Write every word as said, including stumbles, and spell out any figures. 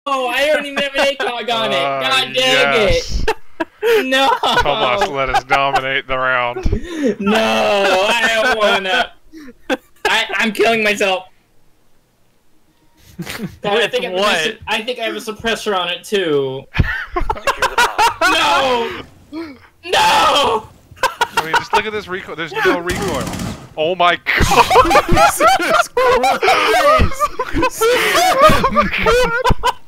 I don't even have an A COG on it. Uh, God dang yes. it. No. Tomas, let us dominate the round. No, I don't wanna. I, I'm killing myself. God, I think I have a what? su- I think I have a suppressor on it too. No! No! I mean, just look at this recoil. There's no recoil. Oh my god! Jesus Christ! Oh my god!